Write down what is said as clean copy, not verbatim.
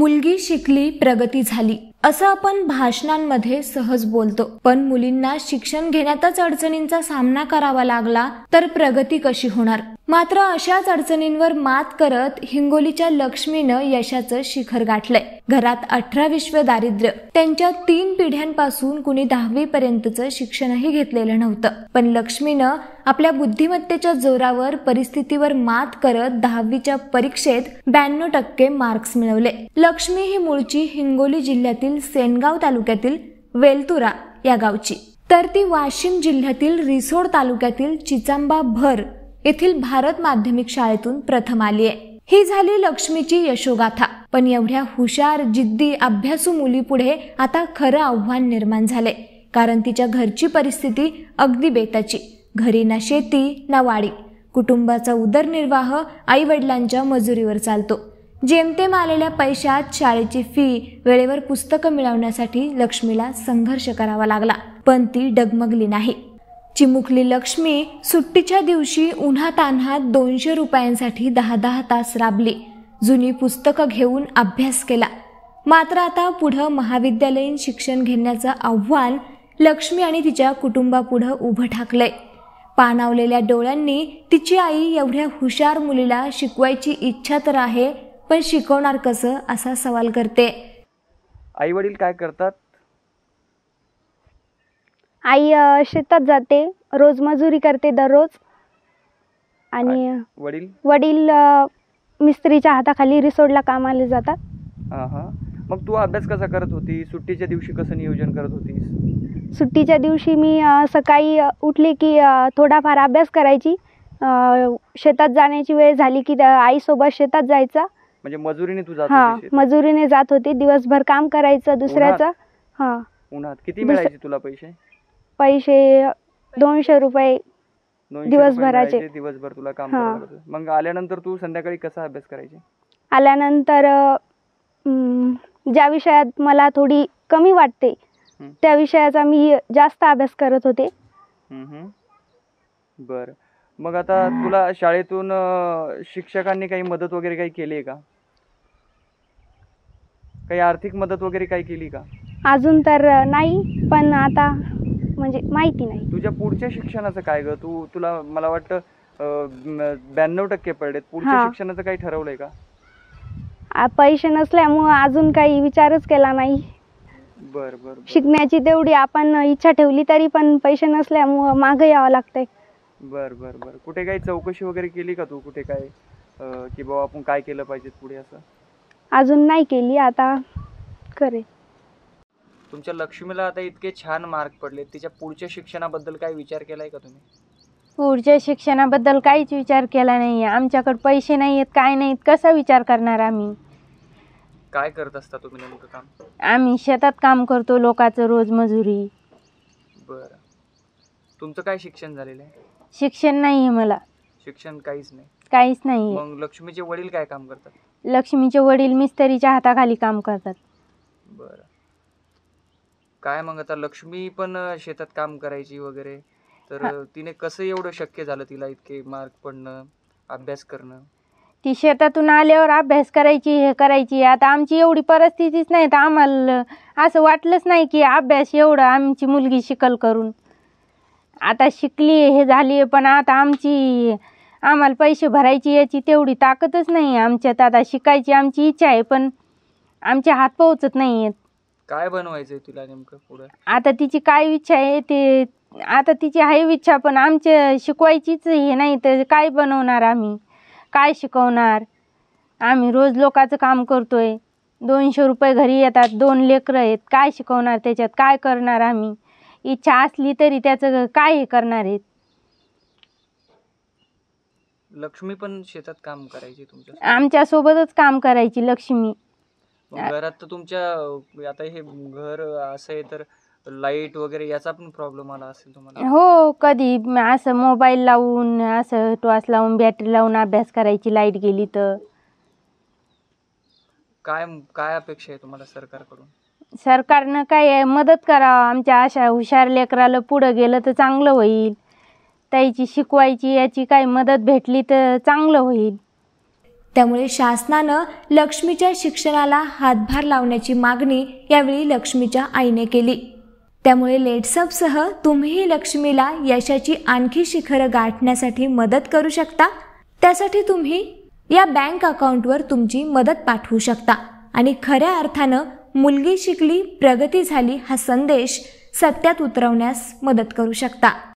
मुलगी शिकली, प्रगती झाली असं आपण भाषणांमध्ये सहज बोलतो, पण मुलींना शिक्षण घेण्यातच अडचणींचा सामना करावा लागला तर प्रगती कशी होणार? मात्र अशाच अडचणींवर मात करत हिंगोलीच्या लक्ष्मीनं यशाचं शिखर गाठलंय. घरात 18 विश्व दारिद्र्य, त्यांच्या 3 पिढ्यांपासून कुणी 10वी पर्यंतचं शिक्षणही घेतलेलं नव्हतं, पण लक्ष्मीनं आपल्या बुद्धिमत्तेच्या जोरावर परिस्थितीवर मात करत 10वीच्या परीक्षेत 92% मार्क्स मिळवले. लक्ष्मी ही मूळची हिंगोली जिल्ह्यातील सेनगाव तालुक्यातील वेलतुरा या गावची, तर ती वाशिम जिल्ह्यातील रिसोड तालुक्यातील चिचांबा भर येथील भारत माध्यमिक शाळेतून प्रथम आली आहे. ही झाली लक्ष्मीची यशोगाथा. पण एवढ्या हुशार, जिद्दी, अभ्यासू मुलीपुढे आता खरं आव्हान निर्माण झाले, कारण तिच्या घरची परिस्थिती अगदी बेताची. घरी ना शेती ना वाडी, कुटुंबाचा उदरनिर्वाह आई वडिलांच्या मजुरीवर चालतो. जेमतेम आलेल्या पैशात शाळेची फी, वेळेवर पुस्तकं मिळवण्यासाठी लक्ष्मीला संघर्ष करावा लागला, पण ती डगमगली नाही. चिमुकली लक्ष्मी सुट्टीच्या दिवशी उन्हातान्हात 200 रुपयांसाठी 10-10 तास राबली. जुनी पुस्तकं घेऊन अभ्यास केला. मात्र आता पुढं महाविद्यालयीन शिक्षण घेण्याचं आव्हान लक्ष्मी आणि तिच्या कुटुंबापुढं उभं ठाकलंय. पाणावलेल्या डोळ्यांनी तिची आई एवढ्या हुशार मुलीला शिकवायची इच्छा तर आहे, पण शिकवणार कसं असा सवाल करते. आई वडील काय करतात? आई शेतात जाते, रोज मजुरी करते दररोज. आणि वडील मिस्त्रीच्या हाताखाली रिसोडला कामाला जातात. मग तू अभ्यास कसा करत होती? सुट्टीच्या दिवशी कसं नियोजन करत होतीस? सुट्टीच्या दिवशी मी सकाळी उठले की थोडाफार अभ्यास करायची. शेतात जाण्याची वेळ झाली की आईसोबत शेतात जायचा. म्हणजे मजुरीने तू जात होती? मजुरीने जात होती. दिवसभर काम करायचं दुसऱ्याचं. उन्हात किती मिळायचे तुला पैसे? 200 रुपये दिवसभराचे. दिवसभर तुला काम करावं लागतं. मग आल्यानंतर तू संध्याकाळी कसा अभ्यास करायचे? आल्यानंतर ज्या विषयात मला थोडी कमी वाटते त्या विषयाचा मी जास्त अभ्यास करत होते. बरं. मग आता तुला शाळेतून शिक्षकांनी काही मदत वगैरे काही केली आहे का? काही आर्थिक मदत वगैरे काही केली का? अजून तर नाही, पण आता म्हणजे माहिती नाही. तुझ्या पुढच्या शिक्षणाचं काय ग? तुला मला वाटतं 92% पडलेत. पुढच्या शिक्षणाचं काही ठरवलंय का? पैसे नसल्यामुळं अजून काही विचारच केला नाही. बर. शिकण्याची तेवढी आपण इच्छा ठेवली तरी पण पैसे नसल्यामुळं मागे यावं लागतंय. बर. कुठे काही चौकशी वगैरे केली का तू? कुठे काय की बाबा आपण काय केलं पाहिजे पुढे असं? अजून नाही केली, आता करेल. तुमच्या लक्ष्मीला आता इतके छान मार्क पडले, तिच्या पुढच्या शिक्षणाबद्दल काय विचार केलाय का तुम्ही? पुढच्या शिक्षणाबद्दल काहीच विचार केला नाही. आमच्याकडे पैसे नाही आहेत, काय नाहीत, कसा विचार करणार आम्ही? काय करत असता तुम्ही नेमकं काम? आम्ही शेतात काम करतो, लोकांचं रोज मजुरी. बरं. तुमचं काय शिक्षण झालेलं आहे? शिक्षण नाही आहे मला. शिक्षण काहीच नाही? काहीच नाही. मग लक्ष्मीचे वडील काय काम करतात? लक्ष्मीचे वडील मिस्त्रीच्या हाताखाली काम करतात. बरं. काय मग आता लक्ष्मी पण शेतात काम करायची वगैरे, तर तिने कसं एवढं शक्य झालं तिला इतके मार्क पडणं, अभ्यास करणं? ती शेतातून आल्यावर अभ्यास करायची, हे करायची. आता आमची एवढी परिस्थितीच नाही, तर आम्हाला असं वाटलंच नाही की अभ्यास एवढं आमची मुलगी शिकल करून. आता शिकली, हे झाली, पण आता आम्हाला पैसे भरायची याची तेवढी ताकदच नाही आमच्यात. आता शिकायची आमची इच्छा आहे, पण आमच्या हात पोहोचत नाही आहेत. काय बनवायचंय तुला नेमकं पुढे? आता तिची काय इच्छा आहे ते, आता तिची आहे इच्छा, पण आमच्या शिकवायचीच हे नाही, तर काय बनवणार आम्ही? काय शिकवणार? आम्ही रोज लोकांचं काम करतोय, 200 रुपये घरी येतात, 2 लेकरं आहेत, काय शिकवणार त्याच्यात? काय करणार आम्ही? इच्छा असली तरी त्याचं काय हे करणार आहेत? लक्ष्मी पण शेतात काम करायची तुमच्या? आमच्या सोबतच काम करायची लक्ष्मी. घरात तर तुमच्या आता हे घर असं आहे, तर लाईट वगैरे याचा पण प्रॉब्लेम आला असेल तुम्हाला? हो, कधी असं मोबाईल लावून, असं टॉर्च लावून, बॅटरी लावून अभ्यास करायची लाईट गेली तर. काय अपेक्षा आहे तुम्हाला सरकारकडून? सरकारनं काय मदत करावं, आमच्या अशा हुशार लेकराला पुढं गेलं तर चांगलं होईल. त्याची शिकवायची याची काही मदत भेटली तर चांगलं होईल. त्यामुळे शासनानं लक्ष्मीच्या शिक्षणाला हातभार लावण्याची मागणी यावेळी लक्ष्मीच्या आईने केली. त्यामुळे लेट्सअपसह तुम्हीही लक्ष्मीला यशाची आणखी शिखरं गाठण्यासाठी मदत करू शकता. त्यासाठी तुम्ही या बँक अकाउंटवर तुमची मदत पाठवू शकता आणि खऱ्या अर्थानं मुलगी शिकली, प्रगती झाली हा संदेश सत्यात उतरवण्यास मदत करू शकता.